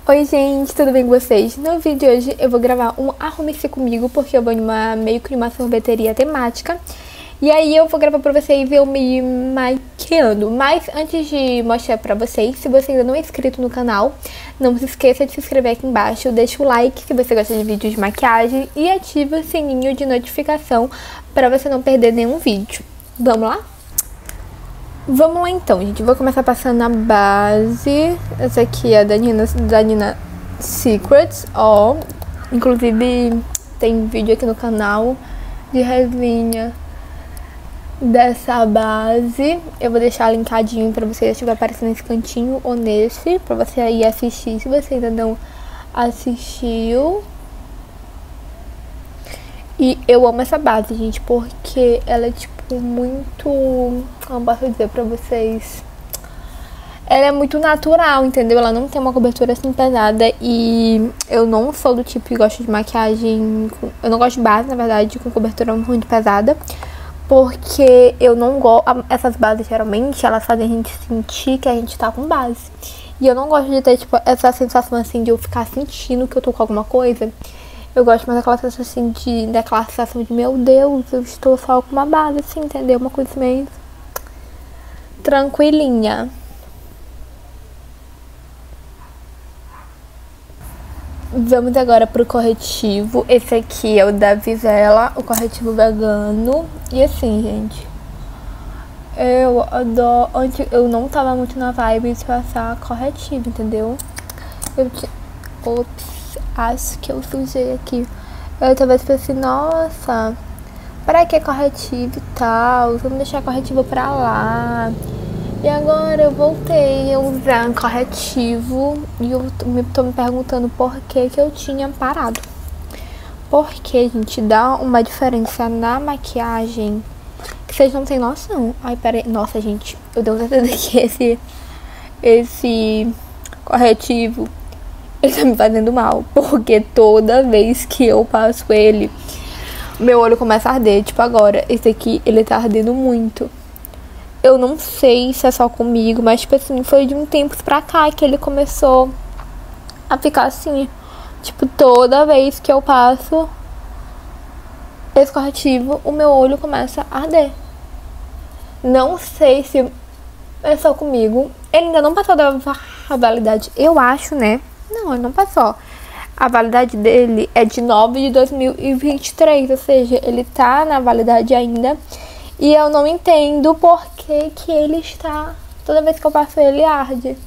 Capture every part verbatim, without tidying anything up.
Oi gente, tudo bem com vocês? No vídeo de hoje eu vou gravar um Arrume-se Comigo, porque eu vou em uma, meio que uma sorveteria temática. E aí eu vou gravar pra vocês eu me maquiando. Mas antes de mostrar pra vocês, se você ainda não é inscrito no canal, não se esqueça de se inscrever aqui embaixo, deixa o like se você gosta de vídeos de maquiagem e ativa o sininho de notificação pra você não perder nenhum vídeo. Vamos lá? Vamos lá então, gente. Vou começar passando a base. Essa aqui é da Nina, da Nina Secrets. Ó, inclusive tem vídeo aqui no canal de resenha dessa base. Eu vou deixar linkadinho pra você se estiver aparecendo nesse cantinho ou nesse, pra você aí assistir se você ainda não assistiu. E eu amo essa base, gente, porque ela é tipo muito, como posso dizer pra vocês, ela é muito natural, entendeu? Ela não tem uma cobertura assim pesada. E eu não sou do tipo que gosta de maquiagem com... eu não gosto de base, na verdade, com cobertura muito pesada, porque eu não gosto. Essas bases geralmente elas fazem a gente sentir que a gente tá com base, e eu não gosto de ter tipo essa sensação assim de eu ficar sentindo que eu tô com alguma coisa. Eu gosto mais daquela sensação assim de, daquela sensação de, meu Deus, eu estou só com uma base, assim, entendeu? Uma coisa meio tranquilinha. Vamos agora pro corretivo. Esse aqui é o da Vivela, o corretivo vegano. E assim, gente, eu adoro... Antes eu não tava muito na vibe de passar corretivo, entendeu? Eu tinha... Ops. Acho que eu sujei aqui. Eu talvez pensei, nossa, para que corretivo e tal? Vamos deixar corretivo pra lá. E agora eu voltei a usar corretivo. E eu me, tô me perguntando por que que eu tinha parado. Porque, gente, dá uma diferença na maquiagem que vocês não têm noção. Ai, peraí. Nossa, gente, eu tenho certeza que esse, esse corretivo... ele tá me fazendo mal, porque toda vez que eu passo ele, meu olho começa a arder. Tipo agora, esse aqui, ele tá ardendo muito. Eu não sei se é só comigo, mas tipo assim, foi de um tempo pra cá que ele começou a ficar assim. Tipo, toda vez que eu passo esse corretivo, o meu olho começa a arder. Não sei se é só comigo. Ele ainda não passou da validade, eu acho, né? Não, ele não passou. A validade dele é de nove de dois mil e vinte e três, ou seja, ele tá na validade ainda. E eu não entendo por que que ele está... toda vez que eu passo ele, arde.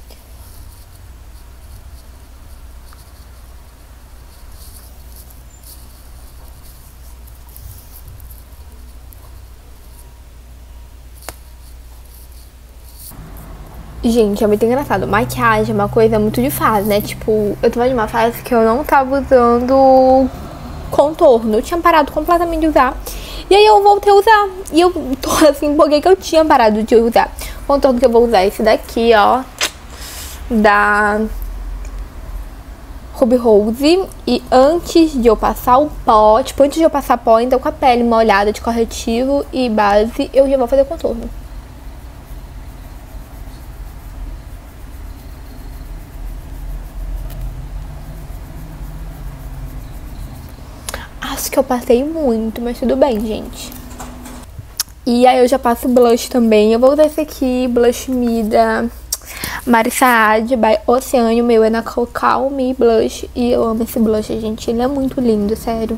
Gente, é muito engraçado. Maquiagem é uma coisa muito de fase, né? Tipo, eu tava em uma fase que eu não tava usando contorno. Eu tinha parado completamente de usar. E aí eu voltei a usar. E eu tô assim, porque que eu tinha parado de usar. O contorno que eu vou usar é esse daqui, ó. Da Ruby Rose. E antes de eu passar o pó, tipo, antes de eu passar pó, então com a pele molhada de corretivo e base, eu já vou fazer contorno. Acho que eu passei muito, mas tudo bem, gente. E aí eu já passo blush também. Eu vou usar esse aqui, Blush Me da Mari Saad by Oceane. O meu é na Call Me Blush. E eu amo esse blush, gente. Ele é muito lindo, sério.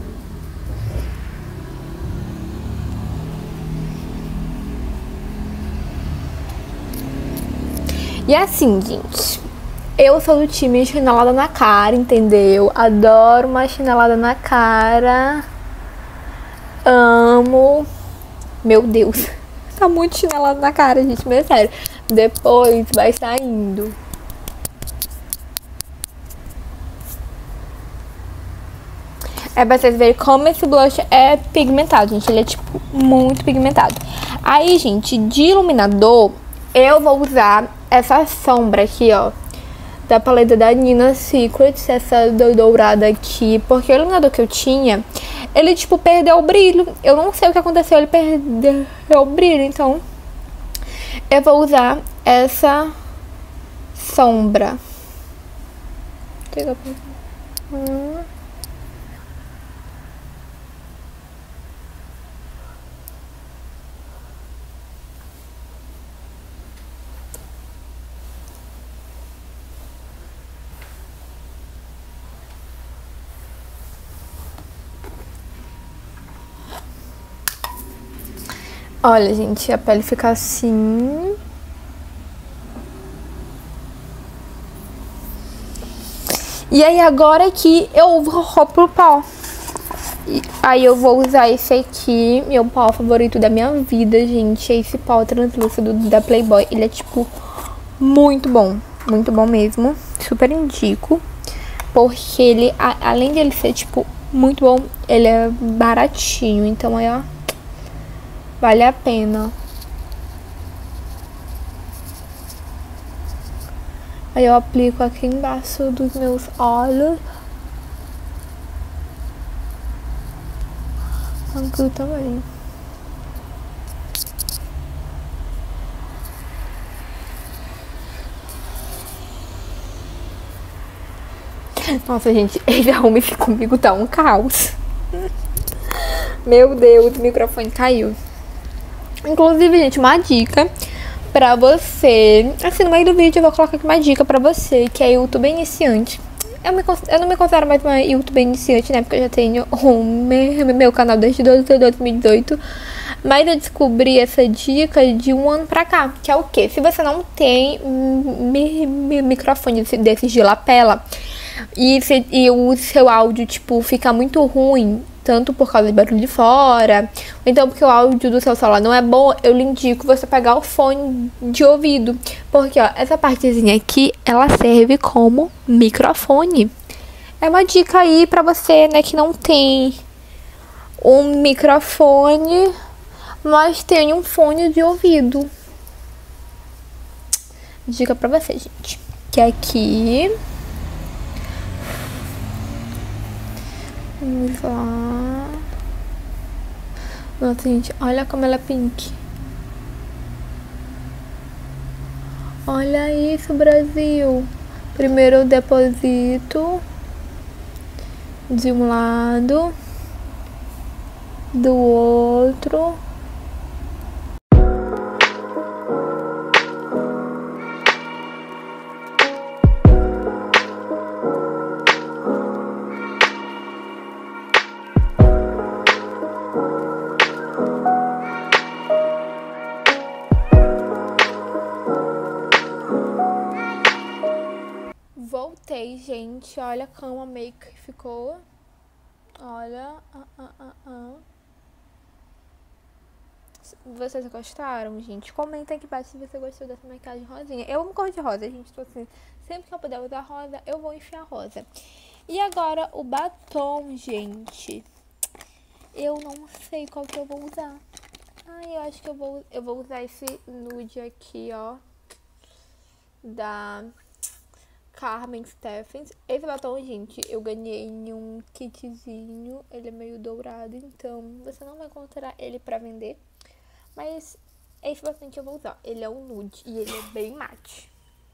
E assim, gente, eu sou do time chinelada na cara, entendeu? Adoro uma chinelada na cara. Amo. Meu Deus, tá muito chinelada na cara, gente, mas é sério. Depois vai saindo. É pra vocês verem como esse blush é pigmentado, gente. Ele é, tipo, muito pigmentado. Aí, gente, de iluminador, eu vou usar essa sombra aqui, ó, da paleta da Nina Secrets, essa dourada aqui, porque o iluminador que eu tinha, ele, tipo, perdeu o brilho. Eu não sei o que aconteceu, ele perdeu o brilho, então eu vou usar essa sombra. Pega pra... Hum. Olha, gente, a pele fica assim. E aí, agora que eu vou pro pó. E aí eu vou usar esse aqui, meu pó favorito da minha vida, gente. É esse pó translúcido da Playboy. Ele é, tipo, muito bom. Muito bom mesmo. Super indico. Porque ele, a, além de ele ser, tipo, muito bom, ele é baratinho. Então, aí, ó, vale a pena. Aí eu aplico aqui embaixo dos meus olhos. Aqui também. Nossa, gente, esse arrume comigo tá um caos. Meu Deus, o microfone caiu. Inclusive, gente, uma dica pra você. Assim, no meio do vídeo eu vou colocar aqui uma dica pra você que é youtuber iniciante. Eu, me, eu não me considero mais uma youtuber iniciante, né? Porque eu já tenho o meu, meu canal desde dois mil e dezoito. Mas eu descobri essa dica de um ano pra cá. Que é o quê? Se você não tem mi, mi, microfone desses de lapela e, se, e o seu áudio, tipo, fica muito ruim, tanto por causa de barulho de fora, ou então porque o áudio do seu celular não é bom, eu lhe indico você pegar o fone de ouvido. Porque, ó, essa partezinha aqui, ela serve como microfone. É uma dica aí pra você, né, que não tem um microfone, mas tem um fone de ouvido. Dica pra você, gente. Que aqui... Vamos lá. Nossa, gente, olha como ela é pink. Olha isso, Brasil. Primeiro eu deposito de um lado, do outro. Voltei, gente. Olha como a make ficou. Olha. Ah, ah, ah, ah. Vocês gostaram, gente? Comenta aqui embaixo se você gostou dessa maquiagem rosinha. Eu amo cor de rosa, gente. Tô assim, sempre que eu puder usar rosa, eu vou enfiar rosa. E agora o batom, gente. Eu não sei qual que eu vou usar. Ai, eu acho que eu vou, eu vou usar esse nude aqui, ó. Da Carmen Steffens. Esse batom, gente, eu ganhei em um kitzinho. Ele é meio dourado, então você não vai encontrar ele pra vender. Mas esse batom que eu vou usar. Ele é um nude e ele é bem mate.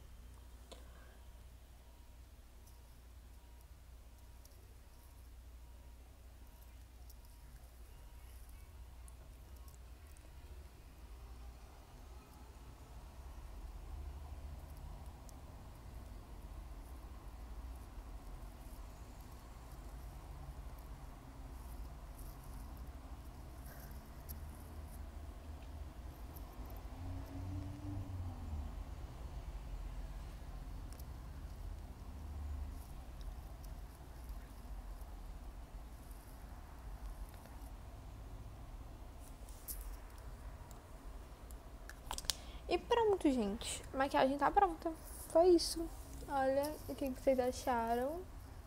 E pronto, gente. A maquiagem tá pronta. Foi isso. Olha o que vocês acharam.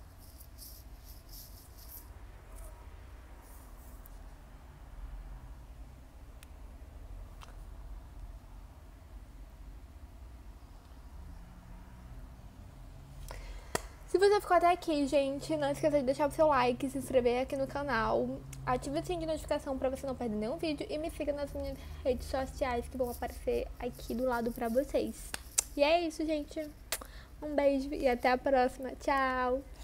Se você ficou até aqui, gente, não esqueça de deixar o seu like, se inscrever aqui no canal, ative o sininho de notificação pra você não perder nenhum vídeo e me siga nas minhas redes sociais que vão aparecer aqui do lado pra vocês. E é isso, gente. Um beijo e até a próxima. Tchau!